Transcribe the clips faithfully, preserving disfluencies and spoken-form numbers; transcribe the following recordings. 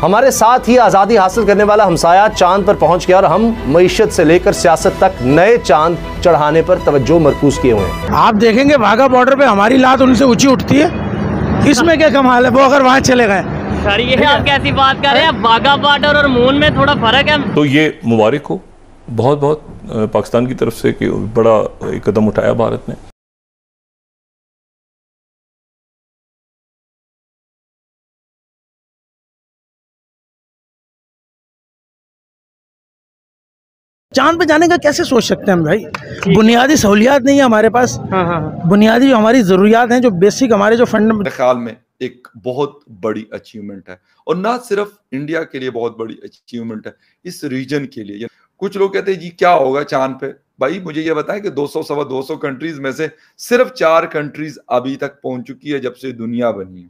हमारे साथ ही आजादी हासिल करने वाला हमसाया चांद पर पहुंच गया और हम मईशत से लेकर सियासत तक नए चांद चढ़ाने पर तवज्जो मरकूज किए हुए हैं। आप देखेंगे वाघा बॉर्डर पे हमारी लात उनसे ऊंची उठती है, इसमें क्या कमाल है? वो अगर वहां चले गए। सर ये आप कैसी बात कर रहे हैं? वाघा बॉर्डर और मून में थोड़ा फर्क है। तो ये मुबारक हो बहुत बहुत पाकिस्तान की तरफ से कि बड़ा एक कदम उठाया भारत ने। चांद पे जाने का कैसे सोच सकते हैं हम भाई? बुनियादी सहूलियात नहीं है हमारे पास। हाँ हाँ। बुनियादी जो हमारी जरूरियात हैं, जो बेसिक हमारे जो फंड, मेरे ख्याल में एक बहुत बड़ी अचीवमेंट है, और ना सिर्फ इंडिया के लिए बहुत बड़ी अचीवमेंट है, इस रीजन के लिए। कुछ लोग कहते हैं जी क्या होगा चांद पे? भाई मुझे ये बताएं कि दो सौ सवा दो सौ कंट्रीज में से सिर्फ चार कंट्रीज अभी तक पहुंच चुकी है जब से दुनिया बनी है,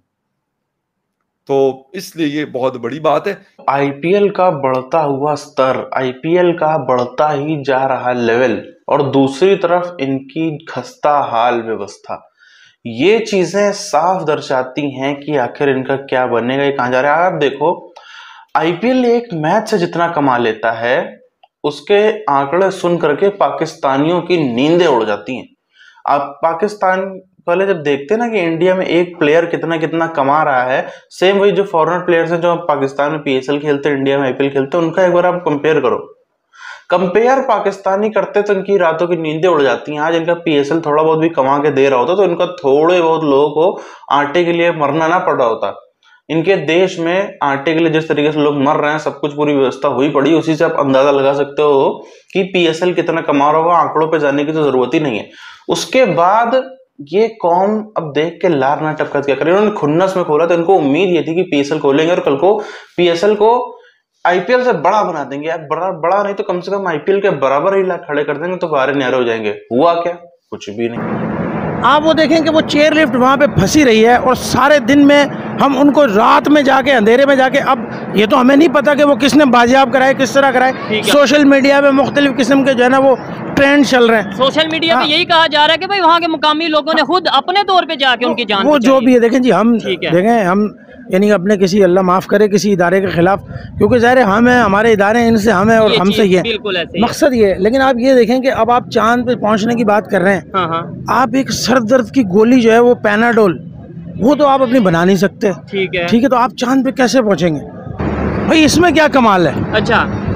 तो इसलिए ये बहुत बड़ी बात है। आईपीएल का बढ़ता हुआ स्तर, आईपीएल का बढ़ता ही जा रहा लेवल, और दूसरी तरफ इनकी खस्ता हाल व्यवस्था, ये चीजें साफ दर्शाती हैं कि आखिर इनका क्या बनेगा, ये कहां जा रहा है। आप देखो आईपीएल एक मैच से जितना कमा लेता है, उसके आंकड़े सुन करके पाकिस्तानियों की नींदें उड़ जाती हैं। आप पाकिस्तान पहले जब देखते ना कि इंडिया में एक प्लेयर कितना कितना कमा रहा है, सेम वही जो फॉरेनर प्लेयर्स हैं जो पाकिस्तान में पीएसएल खेलते हैं, इंडिया में आईपीएल खेलते हैं, उनका एक बार आप कंपेयर करो। कंपेयर पाकिस्तानी करते तो इनकी रातों की नींदें उड़ जाती हैं। आज इनका पीएसएल थोड़ा बहुत भी कमा के दे रहा होता तो इनका थोड़े बहुत लोगों को आटे के लिए मरना ना पड़ा होता। इनके देश में आटे के लिए जिस तरीके से लोग मर रहे हैं, सब कुछ पूरी व्यवस्था हुई पड़ी, उसी से आप अंदाजा लगा सकते हो कि पीएसएल कितना कमा रहा होगा। आंकड़ों पे जाने की तो जरूरत ही नहीं है। उसके बाद ये कौम अब देख के लार ना टपका क्या करे, उन्होंने खुन्नस में खोला तो इनको उम्मीद ये थी कि पीएसएल खोलेंगे और कल को पीएसएल को आईपीएल से बड़ा बना देंगे। यार बड़ा बड़ा नहीं तो कम से कम आईपीएल के बराबर ही लाख खड़े कर देंगे तो बारे न्यारे हो जाएंगे। हुआ क्या? कुछ भी नहीं। आप वो देखें कि वो चेयर लिफ्ट वहाँ पे फंसी रही है और सारे दिन में हम उनको रात में जाके अंधेरे में जाके, अब ये तो हमें नहीं पता कि वो किसने बाजियाब कराए, किस तरह कराए। सोशल मीडिया पे मुख्तलिफ किस्म के जो है ना वो ट्रेंड चल रहे हैं। सोशल मीडिया पे यही कहा जा रहा है कि भाई वहाँ के मुकामी लोगों ने खुद अपने तौर पे जाके उनकी जान वो जो भी है देखें जी, हम देखें हम यानी अपने किसी, अल्लाह माफ़ करे, किसी इदारे के खिलाफ, क्योंकि ज़ाहिर है हम हैं, हमारे इदारे हैं, इनसे हम हैं और हमसे ये मकसद ये है। लेकिन आप ये देखें कि अब आप चांद पे पहुंचने की बात कर रहे हैं। हाँ हाँ। आप एक सर दर्द की गोली जो है वो पैनाडोल, वो तो आप अपनी बना नहीं सकते। ठीक है ठीक है, तो आप चांद पे कैसे पहुंचेंगे भाई? इसमें क्या कमाल है? अच्छा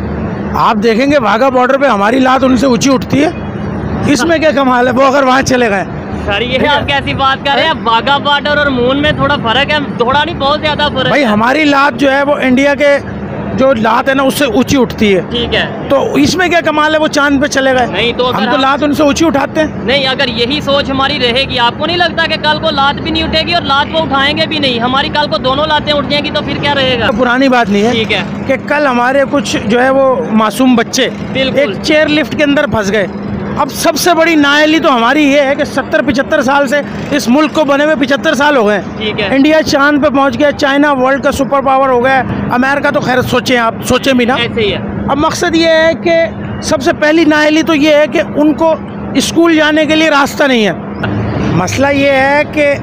आप देखेंगे वाघा बॉर्डर पे हमारी लात उनसे ऊंची उठती है, इसमें क्या कमाल है? वो अगर वहाँ चले गए। सर ये आप कैसी बात कर रहे हैं? वाघा बॉर्डर और मून में थोड़ा फर्क है, थोड़ा नहीं बहुत ज्यादा फर्क भाई। हमारी लात जो है वो इंडिया के जो लात है ना उससे ऊंची उठती है। ठीक है, तो इसमें क्या कमाल है? वो चांद पे चले गए। नहीं तो हम तो लात उनसे ऊंची उठाते हैं। नहीं, अगर यही सोच हमारी रहेगी, आपको नहीं लगता कि कल को लात भी नहीं उठेगी और लात को उठाएंगे भी नहीं, हमारी कल को दोनों लातें उठ जाएंगी, तो फिर क्या रहेगा? तो पुरानी बात नहीं है। ठीक है कि कल हमारे कुछ जो है वो मासूम बच्चे एक चेयर लिफ्ट के अंदर फंस गए। अब सबसे बड़ी नाअहली तो हमारी ये है कि सत्तर पिछहत्तर साल से इस मुल्क को बने हुए पिछहत्तर साल हो गए। इंडिया चांद पे पहुंच गया, चाइना वर्ल्ड का सुपर पावर हो गया, अमेरिका तो खैर सोचें आप, सोचें भी ना। ऐसे ही है। अब मकसद ये है कि सबसे पहली नाअहली तो ये है कि उनको स्कूल जाने के लिए रास्ता नहीं है। मसला ये है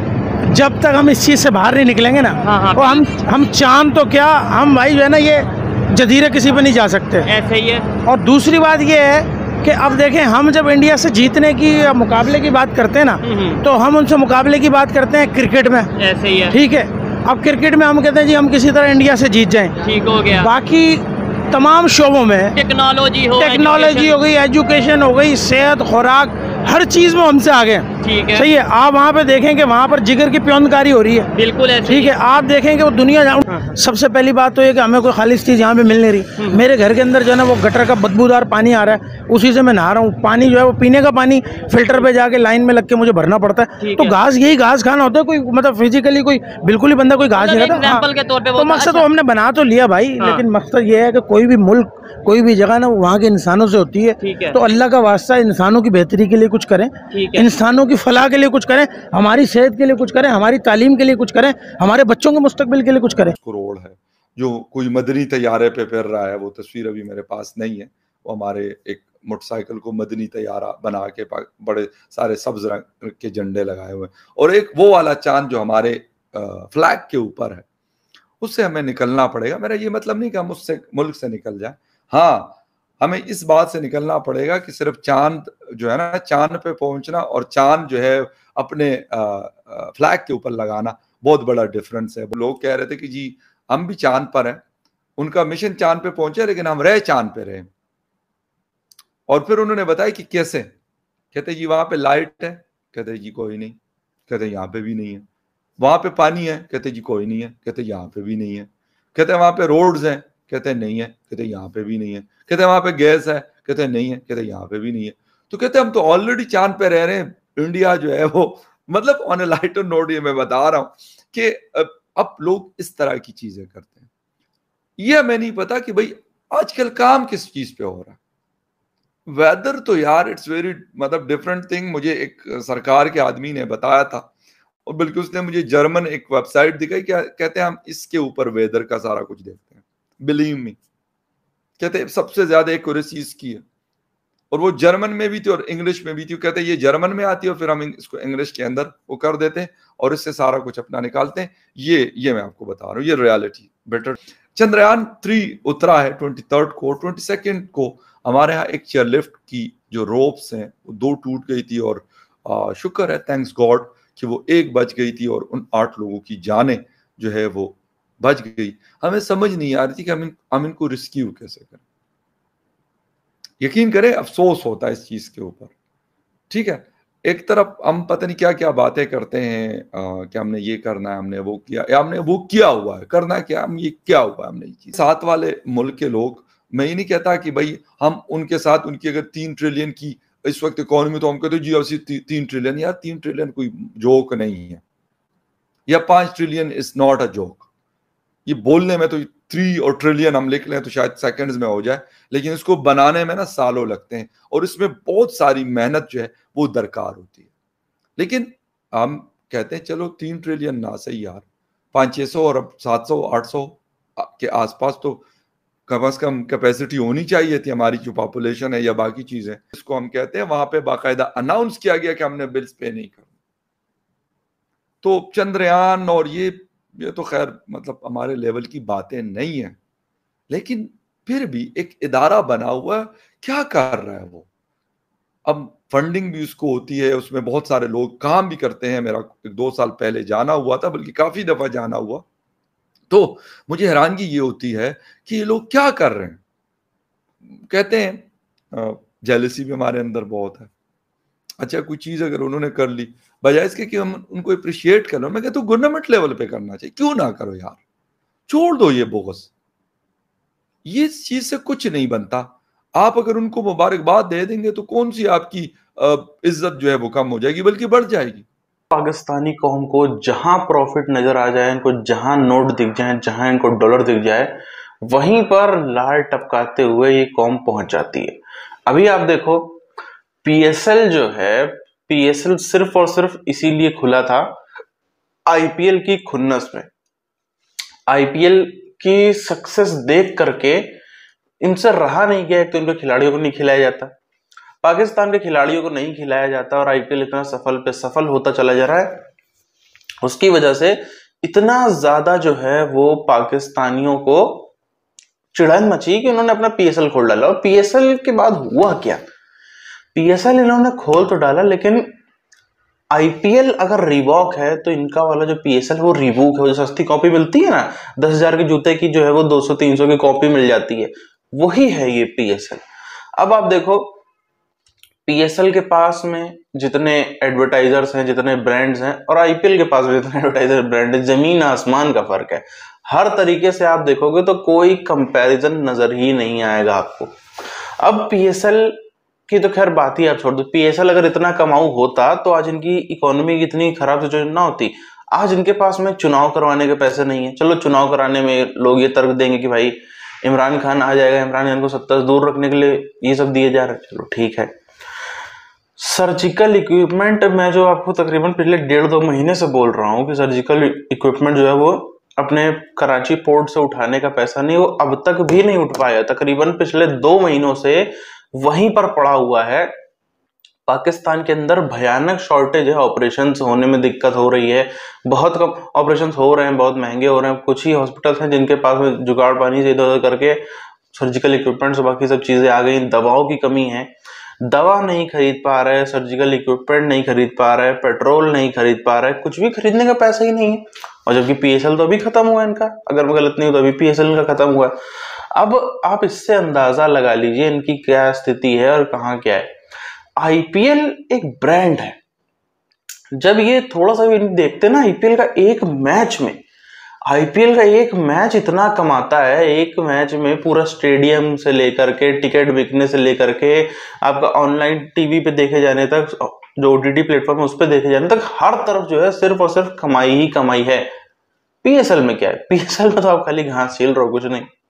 कि जब तक हम इस चीज़ से बाहर नहीं निकलेंगे ना, और हम हम चांद तो क्या, हम भाई जो है ना ये जजीरे किसी पे नहीं जा सकते। ऐसे ही है। और दूसरी बात ये है कि अब देखें, हम जब इंडिया से जीतने की मुकाबले की बात करते हैं ना, तो हम उनसे मुकाबले की बात करते हैं क्रिकेट में। ऐसे ही है। ठीक है, अब क्रिकेट में हम कहते हैं जी हम किसी तरह इंडिया से जीत जाएं। ठीक हो गया। बाकी तमाम शोबों में टेक्नोलॉजी हो टेक्नोलॉजी हो गई, एजुकेशन हो गई, सेहत, खुराक, हर चीज़ में हमसे आगे हैं। ठीक है, सही है। आप वहाँ पे देखें कि वहाँ पर जिगर की प्योनकारी हो रही है। बिल्कुल ऐसे। ठीक है, आप देखें कि वो दुनिया जा... हाँ। सबसे पहली बात तो ये कि हमें कोई खालिश चीज़ यहाँ पे मिल नहीं रही। मेरे घर के अंदर जो है ना वो गटर का बदबूदार पानी आ रहा है, उसी से मैं नहा रहा हूँ। पानी जो है वो पीने का पानी फिल्टर पे जाके लाइन में लग के मुझे भरना पड़ता है। तो घास, यही घास खाना होता है। कोई मतलब फिजिकली कोई बिल्कुल ही बंदा कोई घास नहीं खाता। तो मकसद तो हमने बना तो लिया भाई, लेकिन मकसद ये है कि कोई भी मुल्क, कोई भी जगह ना वहाँ के इंसानों से होती है। तो अल्लाह का वास्ता इंसानों की बेहतरी के लिए कुछ करें, इंसानों की फलाह के लिए कुछ करें, हमारी सेहत के लिए कुछ करें, हमारी तालीम के लिए कुछ करें, हमारे बच्चों के मुस्तकबिल के लिए कुछ करें। करोड़ है जो कोई मदनी तैयारे पे फिर रहा है, वो तस्वीर अभी मेरे पास नहीं है। वो हमारे एक मोटरसाइकिल को मदनी तैयारा बना के बड़े सारे सब्ज रंग के झंडे लगाए हुए, और एक वो वाला चांद जो हमारे फ्लैग के ऊपर है, उससे हमें निकलना पड़ेगा। मेरा ये मतलब नहीं कि हम उससे मुल्क से निकल जाए, हाँ हमें इस बात से निकलना पड़ेगा कि सिर्फ चांद जो है ना, चांद पे पहुंचना और चांद जो है अपने फ्लैग के ऊपर लगाना, बहुत बड़ा डिफरेंस है। लोग कह रहे थे कि जी हम भी चांद पर हैं, उनका मिशन चांद पे पहुंचे लेकिन हम रहे चांद पे रहे। और फिर उन्होंने बताया कि कैसे, कहते जी वहां पे लाइट है, कहते जी कोई नहीं, कहते यहाँ पे भी नहीं है। वहां पे पानी है, कहते जी कोई नहीं है, कहते यहाँ पे भी नहीं है। कहते वहां पे रोड्स हैं, कहते नहीं है, कहते यहाँ पे भी नहीं है। कहते वहां पे गैस है, कहते नहीं है, कहते यहाँ पे भी नहीं है। तो कहते हम तो ऑलरेडी चांद पे रह रहे हैं। इंडिया जो है वो मतलब ऑन ए लाइटर नोट ये मैं बता रहा हूं कि अब लोग इस तरह की चीजें करते हैं। ये हमें नहीं पता कि भाई आजकल काम किस चीज पे हो रहा है। वेदर तो यार इट्स वेरी मतलब डिफरेंट थिंग। मुझे एक सरकार के आदमी ने बताया था, और बल्कि उसने मुझे जर्मन एक वेबसाइट दिखाई, क्या कहते हैं हम इसके ऊपर वेदर का सारा कुछ देखते हैं। बिलीव मी, कहते सबसे ज्यादा एक्यूरेसी इसकी है, और वो जर्मन में भी थी और इंग्लिश में भी थी। कहते ये जर्मन में आती है और फिर हम इसको इंग्लिश के अंदर वो कर देते हैं और इससे सारा कुछ अपना निकालते हैं। ये ये मैं आपको बता रहा हूँ, ये रियलिटी बेटर। चंद्रयान थ्री उतरा है ट्वेंटी थर्ड को, ट्वेंटी सेकेंड को हमारे यहाँ एक चेयरलिफ्ट की जो रोप्स हैं वो दो टूट गई थी, और आ, शुक्र है थैंक्स गॉड कि वो एक बच गई थी और उन आठ लोगों की जानें जो है वो बच गई। हमें समझ नहीं आ रही थी कि हम इन, हम इनको रिस्क्यू कैसे करें। यकीन करें अफसोस होता है इस चीज के ऊपर। ठीक है, एक तरफ हम पता नहीं क्या क्या बातें करते हैं आ, कि हमने ये करना है, हमने वो किया, या हमने वो किया हुआ है, करना क्या, हम ये क्या हुआ हमने ये चीज। साथ वाले मुल्क के लोग, मैं ये नहीं कहता कि भाई हम उनके साथ, उनकी अगर तीन ट्रिलियन की इस वक्त इकोनॉमी, तो हम कहते जी असी ती, तीन ट्रिलियन, यार तीन ट्रिलियन कोई जोक नहीं है, या पांच trillion is not a joke. ये बोलने में तो थ्री और ट्रिलियन हम लिख लें तो शायद सेकंड्स में हो जाए, लेकिन इसको बनाने में ना सालों लगते हैं, और इसमें बहुत सारी मेहनत जो है वो दरकार होती है। लेकिन हम कहते हैं चलो तीन ट्रिलियन ना सही यार, पाँच छः सौ और अब सात सौ आठ सौ के आसपास तो कम अज कम कैपेसिटी होनी चाहिए थी हमारी, जो पॉपुलेशन है या बाकी चीजें। इसको हम कहते हैं वहां पे बाकायदा अनाउंस किया गया कि हमने बिल्स पे नहीं करना। तो चंद्रयान और ये ये तो खैर मतलब हमारे लेवल की बातें नहीं है, लेकिन फिर भी एक इदारा बना हुआ क्या कर रहा है वो। अब फंडिंग भी उसको होती है, उसमें बहुत सारे लोग काम भी करते हैं। मेरा एक दो साल पहले जाना हुआ था, बल्कि काफी दफा जाना हुआ, तो मुझे हैरानगी ये होती है कि ये लोग क्या कर रहे हैं। कहते हैं जेलसी भी हमारे अंदर बहुत है। अच्छा कोई चीज अगर उन्होंने कर ली, बजाय इसके कि हम उनको अप्रिशिएट कर लो, मैं कहता हूँ गवर्नमेंट लेवल पे करना चाहिए, क्यों ना करो यार, छोड़ दो ये बोगस। ये चीज से कुछ नहीं बनता। आप अगर उनको मुबारकबाद दे देंगे तो कौन सी आपकी इज्जत जो है वो कम हो जाएगी, बल्कि बढ़ जाएगी। पाकिस्तानी कौम को जहां प्रॉफिट नजर आ जाए, इनको जहां नोट दिख जाए, जहां इनको डॉलर दिख जाए, वहीं पर लार टपकाते हुए ये कौम पहुंच जाती है। अभी आप देखो पीएसएल जो है, पीएसएल सिर्फ और सिर्फ इसीलिए खुला था आईपीएल की खुन्नस में। आईपीएल की सक्सेस देख करके इनसे रहा नहीं गया। एक तो इनके खिलाड़ियों को नहीं खिलाया जाता, पाकिस्तान के खिलाड़ियों को नहीं खिलाया जाता, और आईपीएल इतना सफल पे सफल होता चला जा रहा है। उसकी वजह से इतना ज्यादा जो है वो पाकिस्तानियों को चिड़न मची कि उन्होंने अपना पीएसएल खोल डाला। और पीएसएल के बाद हुआ क्या, पीएसएल इन्होंने खोल तो डाला, लेकिन आईपीएल अगर रिवॉक है तो इनका वाला जो पीएसएल वो रिवूक है। वो जो सस्ती कॉपी मिलती है ना, दस हजार के जूते की जो है वो दो सौ तीन सौ की कॉपी मिल जाती है, वही है ये पीएसएल। अब आप देखो पीएसएल के पास में जितने एडवर्टाइजर्स हैं, जितने ब्रांड्स हैं, और आईपीएल के पास में जितने एडवर्टाइजर ब्रांड है, जमीन आसमान का फर्क है। हर तरीके से आप देखोगे तो कोई कंपैरिजन नजर ही नहीं आएगा आपको। अब पीएसएल की तो खैर बात ही आप छोड़ दो, पीएसएल अगर इतना कमाऊ होता तो आज इनकी इकोनॉमी की इतनी खराब सिचुएशन ना होती। आज इनके पास में चुनाव करवाने के पैसे नहीं है। चलो चुनाव कराने में लोग ये तर्क देंगे कि भाई इमरान खान आ जाएगा, इमरान खान को सत्ता से दूर रखने के लिए ये सब दिए जा रहे हैं, चलो ठीक है। सर्जिकल इक्विपमेंट, मैं जो आपको तकरीबन पिछले डेढ़ दो महीने से बोल रहा हूँ कि सर्जिकल इक्विपमेंट जो है वो अपने कराची पोर्ट से उठाने का पैसा नहीं, वो अब तक भी नहीं उठ पाया। तकरीबन पिछले दो महीनों से वहीं पर पड़ा हुआ है। पाकिस्तान के अंदर भयानक शॉर्टेज है, ऑपरेशंस होने में दिक्कत हो रही है, बहुत कम ऑपरेशंस हो रहे हैं, बहुत महंगे हो रहे हैं। कुछ ही हॉस्पिटल्स हैं जिनके पास में जुगाड़ पानी से इधर उधर करके सर्जिकल इक्विपमेंट्स और बाकी सब चीजें आ गई। दवाओं की कमी है, दवा नहीं खरीद पा रहे, सर्जिकल इक्विपमेंट नहीं खरीद पा रहे, पेट्रोल नहीं खरीद पा रहे, कुछ भी खरीदने का पैसा ही नहीं है। और जबकि पीएसएल तो अभी खत्म हुआ है इनका, अगर मैं गलत नहीं हूं तो अभी पीएसएल का खत्म हुआ है। अब आप इससे अंदाजा लगा लीजिए इनकी क्या स्थिति है और कहाँ क्या है। आईपीएल एक ब्रांड है, जब ये थोड़ा सा भी देखते ना आईपीएल का एक मैच में, आईपीएल का एक मैच इतना कमाता है, एक मैच में पूरा स्टेडियम से लेकर के टिकट बिकने से लेकर के आपका ऑनलाइन टीवी पे देखे जाने तक, जो ओटीटी प्लेटफॉर्म है उस पे देखे जाने तक, हर तरफ जो है सिर्फ और सिर्फ कमाई ही कमाई है। पीएसएल में क्या है, पीएसएल में तो आप खाली घास छील रहे हो, कुछ नहीं।